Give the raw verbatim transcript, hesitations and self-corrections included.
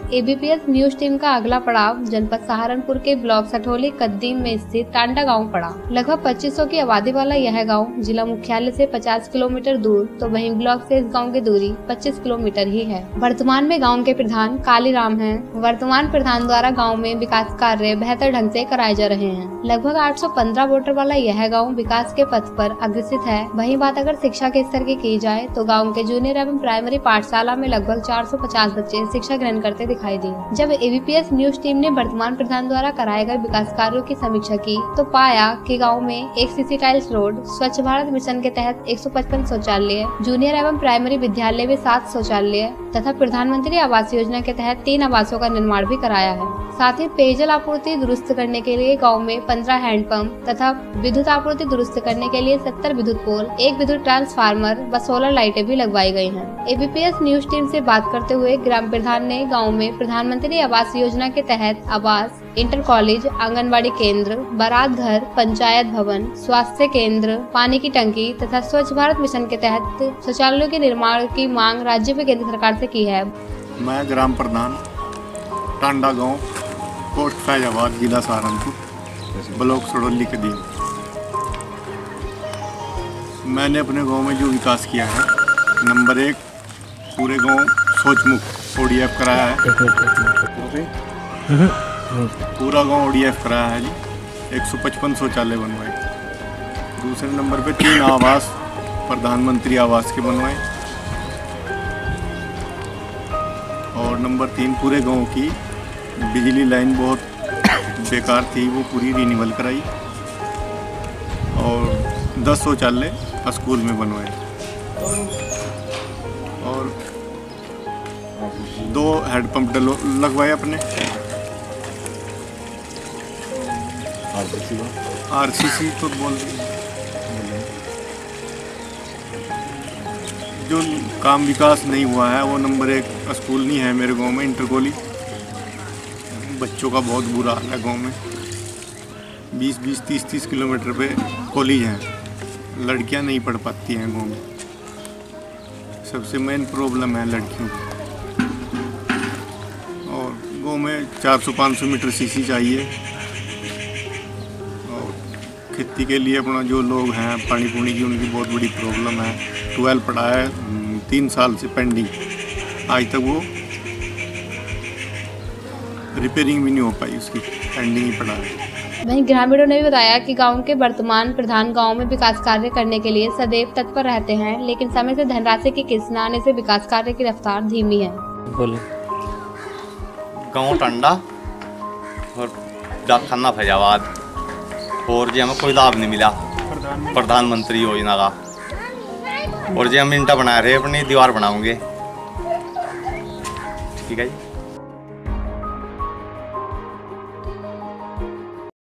ABPS news team का अगला पड़ाव जनपद सहारनपुर के ब्लॉक सठोली कद्दीम में स्थित टांडा गांव पड़ा। लगभग पच्चीस सौ की आबादी वाला यह गांव जिला मुख्यालय से पचास किलोमीटर दूर, तो वहीं ब्लॉक से इस गांव की दूरी पच्चीस किलोमीटर ही है। वर्तमान में गांव के प्रधान कालीराम हैं। वर्तमान प्रधान द्वारा गांव में विकास कार्य बेहतर ढंग से कराए जा रहे हैं। लगभग आठ सौ पंद्रह वोटर वाला यह गाँव विकास के पथ पर अग्रसित है। वहीं बात अगर शिक्षा के स्तर की की जाए तो गाँव के जूनियर एवं प्राइमरी पाठशाला में लगभग चार सौ पचास बच्चे शिक्षा ग्रहण करते दिखाई दिए। जब एबीपीएस न्यूज टीम ने वर्तमान प्रधान द्वारा कराए गए विकास कार्यों की समीक्षा की तो पाया कि गांव में एक सीसी टाइल्स रोड, स्वच्छ भारत मिशन के तहत एक सौ पचपन शौचालय, जूनियर एवं प्राइमरी विद्यालय में सात शौचालय तथा प्रधानमंत्री आवास योजना के तहत तीन आवासों का निर्माण भी कराया है। साथ ही पेयजल आपूर्ति दुरुस्त करने के लिए गाँव में पंद्रह हैंडपंप तथा विद्युत आपूर्ति दुरुस्त करने के लिए सत्तर विद्युत पोल, एक विद्युत ट्रांसफार्मर व सोलर लाइटें भी लगवाई गई हैं। एबीपीएस न्यूज टीम से बात करते हुए ग्राम प्रधान ने गांव में प्रधानमंत्री आवास योजना के तहत आवास, इंटर कॉलेज, आंगनबाड़ी केंद्र, बारात घर, पंचायत भवन, स्वास्थ्य केंद्र, पानी की टंकी तथा स्वच्छ भारत मिशन के तहत शौचालयों के निर्माण की मांग राज्य व केंद्र सरकार से की है। मैं ग्राम प्रधान टांडा गाँव, पोस्ट फैजाबाद, जिला सहारनपुर, ब्लॉक सठोली कद्दीम। मैंने अपने गांव में जो विकास किया है, नंबर एक, पूरे गांव सोच मुक्त ओडीएफ कराया है। पूरा गांव ओडीएफ कराया है जी। एक सौ पचपन शौचालय बनवाए। दूसरे नंबर पे तीन आवास प्रधानमंत्री आवास के बनवाए। और नंबर तीन, पूरे गांव की बिजली लाइन बहुत बेकार थी, वो पूरी रिन्यूअल कराई। और दस शौचालय स्कूल में बनवाए और दो हैंडपंप लगवाए अपने। आरसीसी तो बोल जो काम विकास नहीं हुआ है वो नंबर एक, स्कूल नहीं है मेरे गांव में, इंटर कॉलेज। बच्चों का बहुत बुरा हाल है गांव में। बीस बीस तीस तीस किलोमीटर पे कॉलेज हैं, लड़कियां नहीं पढ़ पाती हैं गांव में। सबसे मेन प्रॉब्लम है लड़कियों की। और गांव में चार सौ पाँच सौ मीटर सीसी चाहिए। और खेती के लिए अपना जो लोग हैं, पानी पुनी की उनकी बहुत बड़ी प्रॉब्लम है। ट्वेल्व पढ़ा है, तीन साल से पेंडिंग, आज तक वो रिपेयरिंग भी नहीं हो पाई, उसकी पेंडिंग ही पड़ा है। वहीं ग्रामीणों ने भी बताया कि गांव के वर्तमान प्रधान गांव में विकास कार्य करने के लिए सदैव तत्पर रहते हैं, लेकिन समय से धनराशि की किस्त न आने से विकास कार्य की रफ्तार धीमी है। बोले गाँव टांडा और डाकखाना फैजाबाद, और जी हमें कोई लाभ नहीं मिला प्रधानमंत्री योजना का। और जी हम इंटा बना रहे, अपनी दीवार बनाओगे। ठीक है जी।